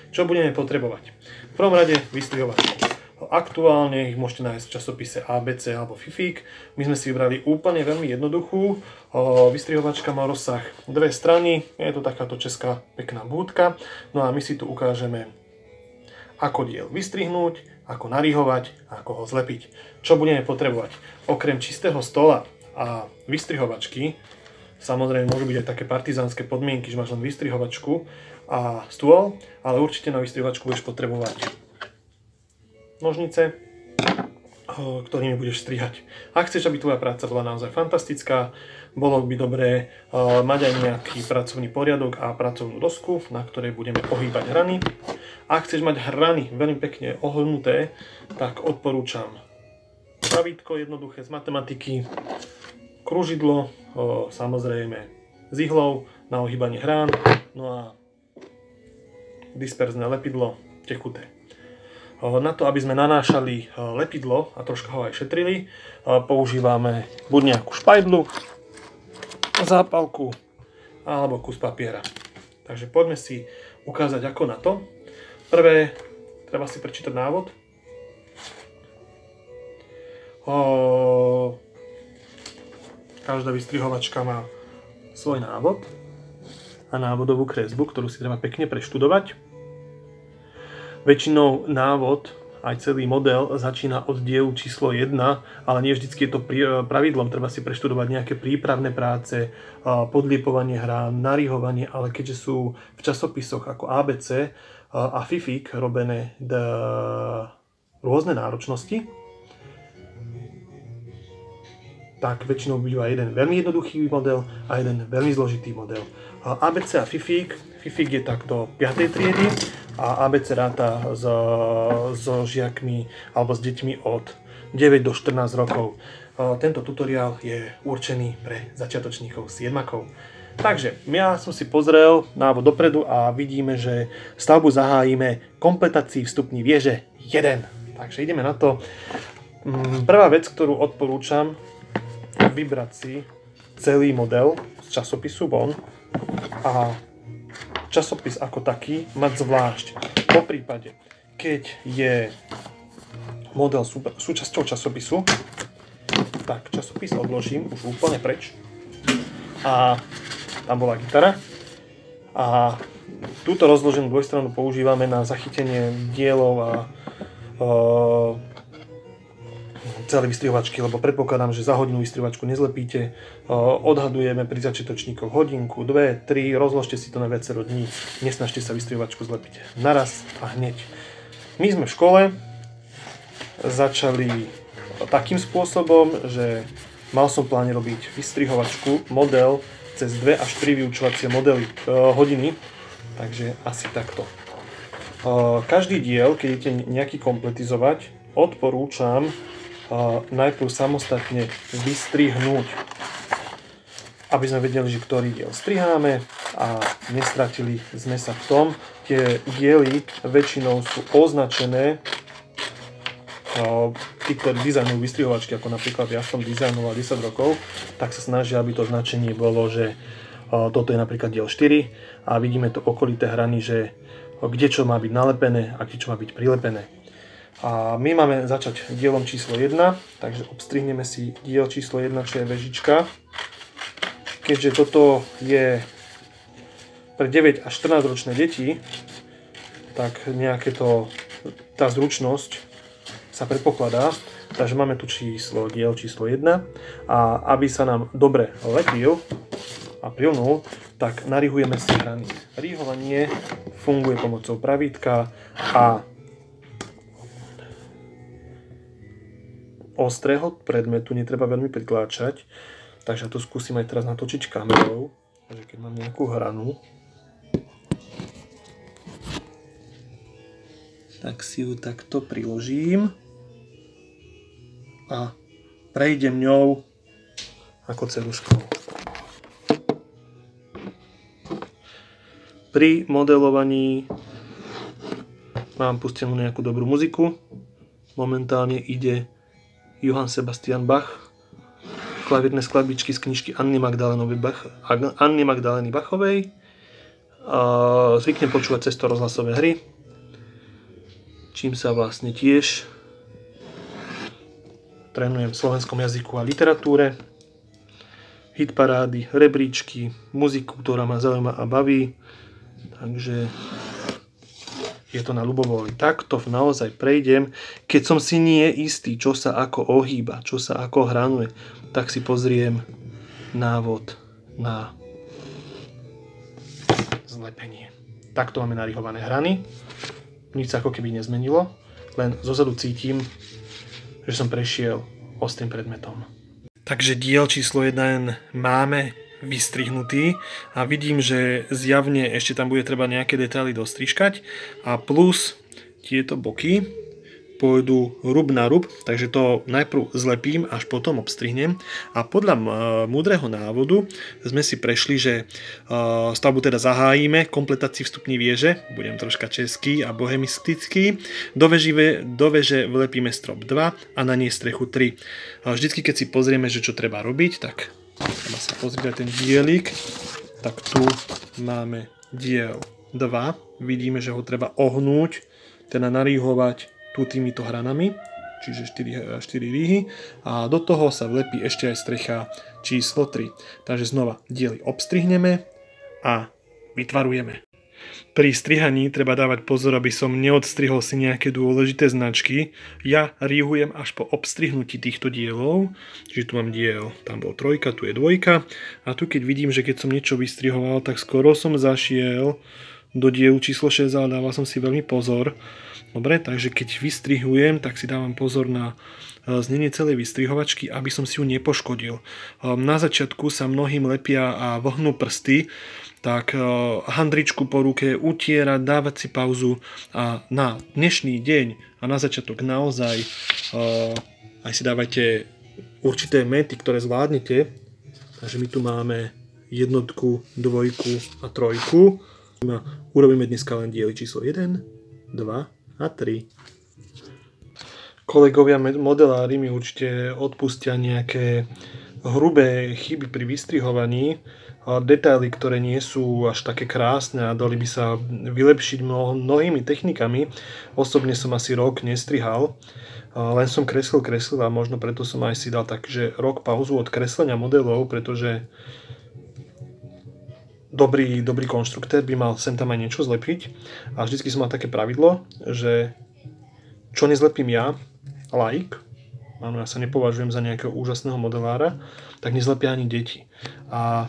Čo budeme potrebovať? V prvom rade vystrihovačku. Aktuálne ich môžete nájsť v časopise ABC alebo FIFIK. My sme si vybrali úplne veľmi jednoduchú. Vystrihovačka má rozsah 2 strany. Je to takáto česká pekná búdka. No a my si tu ukážeme, ako diel vystrihnúť, ako narihovať a ako ho zlepiť. Čo budeme potrebovať? Okrem čistého stola a vystrihovačky, samozrejme môžu byť aj také partizánske podmienky, že máš len vystrihovačku a stôl, ale určite na vystrihovačku budeš potrebovať nožnice, ktorými budeš strihať. Ak chceš, aby tvoja práca bola naozaj fantastická, bolo by dobré mať aj nejaký pracovný poriadok a pracovnú dosku, na ktorej budeme ohýbať hrany. Ak chceš mať hrany veľmi pekne ohlnuté, tak odporúčam pravítko jednoduché z matematiky, kružidlo, samozrejme s ihlou na ohýbanie hrán, no a disperzné lepidlo tekuté. Na to, aby sme nanášali lepidlo a troška ho aj šetrili, používame buď nejakú špajdlu, zápalku alebo kus papiera. Takže poďme si ukázať, ako na to. Prvé, treba si prečítať návod. Každá vystrihovačka má svoj návod a návodovú kresbu, ktorú si treba pekne preštudovať. Väčšinou návod, aj celý model, začína od dielu číslo 1, ale nie vždycky je to pravidlom. Treba si preštudovať nejaké prípravné práce, podliepovanie hrán, narihovanie, ale keďže sú v časopisoch ako ABC a FIFIK robené rôzne náročnosti, tak väčšinou býva jeden veľmi jednoduchý model a jeden veľmi zložitý model. ABC a FIFIK je tak do 5. triedy a ABC ráta so žiakmi alebo s deťmi od 9 do 14 rokov. Tento tutoriál je určený pre začiatočníkov, siedmakov. Takže ja som si pozrel návod dopredu a vidíme, že stavbu zahájime kompletácií vstupní vieže 1. Takže ideme na to. Prvá vec, ktorú odporúčam, vybrať si celý model z časopisu von a časopis ako taký mať zvlášť. Po prípade, keď je model súčasťou časopisu, tak časopis odložím už úplne preč a tam bola gitara a túto rozloženú dvojstranu používame na zachytenie dielov a celé vystrihovačky, lebo predpokladám, že za hodinu vystrihovačku nezlepíte. Odhadujeme pri začiatočníkoch hodinku, 2, 3, rozložte si to na viacero dní, nesnažte sa vystrihovačku zlepiť naraz a hneď. My sme v škole začali takým spôsobom, že mal som v pláne robiť vystrihovačku, model cez 2 až 3 vyučovacie hodiny, takže asi takto. Každý diel, keď idete nejaký kompletizovať, odporúčam najprv samostatne vystrihnúť, aby sme vedeli, že ktorý diel striháme a nestratili sme sa v tom. Tie diely väčšinou sú označené, tí, ktorí dizajnujú vystrihovačky, ako napríklad ja som dizajnoval 10 rokov, tak sa snažia, aby to značenie bolo, že toto je napríklad diel 4 a vidíme to okolité hrany, že kde čo má byť nalepené a kde čo má byť prilepené. A my máme začať dielom číslo 1, takže obstrihneme si diel číslo 1, čo je vežička. Keďže toto je pre 9 až 14 ročné deti, tak nejaké tá zručnosť sa predpokladá. Takže máme tu diel číslo 1 a aby sa nám dobre lepil a prilnul, tak narihujeme si hrany. Rihovanie funguje pomocou pravítka a ostrého predmetu, netreba veľmi pritláčať, takže to skúsim aj teraz natočiť kamerou, takže keď mám nejakú hranu, tak si ju takto priložím a prejdem ňou ako celuškou. Pri modelovaní mám pustenú nejakú dobrú muziku, momentálne ide Johann Sebastian Bach, klavírne skladbičky z knižky Anny Magdalény Bachovej. Zvyknem počúvať cez to rozhlasové hry, čím sa vlastne tiež trénujem v slovenskom jazyku a literatúre, hitparády, rebríčky, muziku, ktorá ma zaujíma a baví, takže je to na ľubovôli. Takto naozaj prejdem. Keď som si nie istý, čo sa ako ohýba, čo sa ako hranuje, tak si pozriem návod na zlepenie. Takto máme narihované hrany. Nič sa ako keby nezmenilo, len zozadu cítim, že som prešiel ostrým predmetom. Takže diel číslo 1 máme vystrihnutý a vidím, že zjavne ešte tam bude treba nejaké detaily dostrižkať a plus tieto boky pôjdu rub na rub, takže to najprv zlepím, až potom obstrihnem a podľa múdreho návodu sme si prešli, že stavbu teda zahájime kompletácií vstupní vieže, budem troška český a bohemistický, do veže vlepíme strop 2 a na nej strechu 3. Vždycky keď si pozrieme, že čo treba robiť, tak treba sa pozrieť na ten dielik, tak tu máme diel 2, vidíme, že ho treba ohnúť, teda narýhovať tu týmito hranami, čiže 4 rýhy a do toho sa vlepí ešte aj strecha číslo 3. Takže znova diely obstrihneme a vytvarujeme. Pri strihaní treba dávať pozor, aby som neodstrihol si nejaké dôležité značky. Ja rýhujem až po obstrihnutí týchto dielov, čiže tu mám diel, tam bol 3, tu je 2 a tu keď vidím, že keď som niečo vystrihoval, tak skoro som zašiel do dielu číslo 6, ale dával som si veľmi pozor. Dobre, takže keď vystrihujem, tak si dávam pozor na znenie celej vystrihovačky, aby som si ju nepoškodil. Na začiatku sa mnohým lepia a vohnú prsty, tak handričku po ruke utierať, dávať si pauzu a na dnešný deň a na začiatok naozaj aj si dávajte určité mety, ktoré zvládnete. Takže my tu máme 1, 2 a 3. Urobíme dneska len diely číslo 1, 2 a 3. Kolegovia modelári mi určite odpustia nejaké hrubé chyby pri vystrihovaní, detaily, ktoré nie sú až také krásne a dali by sa vylepšiť mnohými technikami. Osobne som asi rok nestrihal, len som kreslil a možno preto som aj si dal takže rok pauzu od kreslenia modelov, pretože dobrý konštruktér by mal sem tam aj niečo zlepiť a vždycky som mal také pravidlo, že čo nezlepím ja, laik, áno, ja sa nepovažujem za nejakého úžasného modelára, tak nezlepia ani deti. A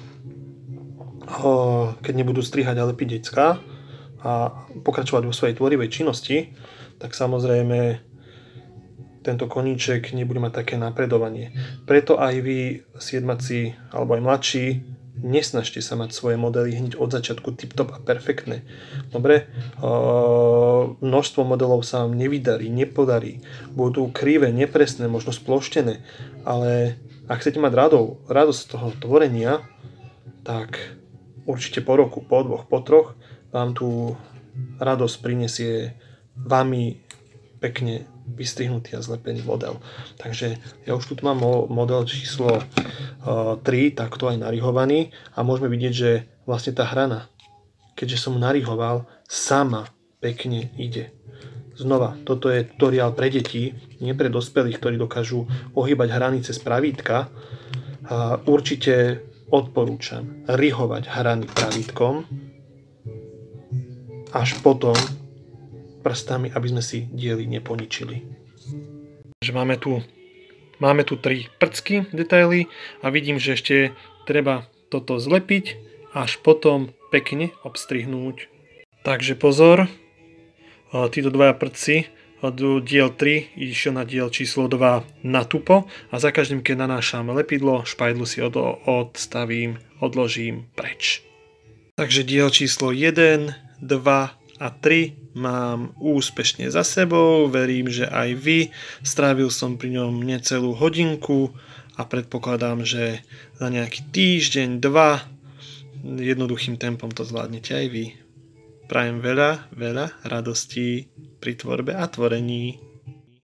keď nebudú strihať a lepiť decká a pokračovať vo svojej tvorivej činnosti, tak samozrejme tento koníček nebude mať také napredovanie. Preto aj vy, siedmaci alebo aj mladší, nesnažte sa mať svoje modely hneď od začiatku tip-top a perfektné. Dobre? Množstvo modelov sa vám nevydarí, nepodarí. Budú krivé, nepresné, možno sploštené. Ale ak chcete mať radosť z toho tvorenia, tak určite po roku, po 2, po 3 vám tú radosť prinesie vami pekne vystrihnutý a zlepený model. Takže ja už tu mám model číslo 3, takto aj narihovaný a môžeme vidieť, že vlastne tá hrana, keďže som narihoval, sama pekne ide. Znova, toto je tutoriál pre deti, nie pre dospelých, ktorí dokážu ohýbať hrany cez pravítka. Určite odporúčam rihovať hrany pravítkom až potom prstami, aby sme si diely neponičili. Takže máme tu 3 prcky detaily a vidím, že ešte treba toto zlepiť až potom pekne obstrihnúť. Takže pozor, títo 2 prci diel 3 išiel na diel číslo 2 na tupo a za každým, keď nanášam lepidlo, špajdlu si odstavím, odložím preč. Takže diel číslo 1, 2 a 3 mám úspešne za sebou, verím, že aj vy. Strávil som pri ňom necelú hodinku a predpokladám, že za nejaký týždeň, 2 jednoduchým tempom to zvládnete aj vy. Prajem veľa radostí pri tvorbe a tvorení.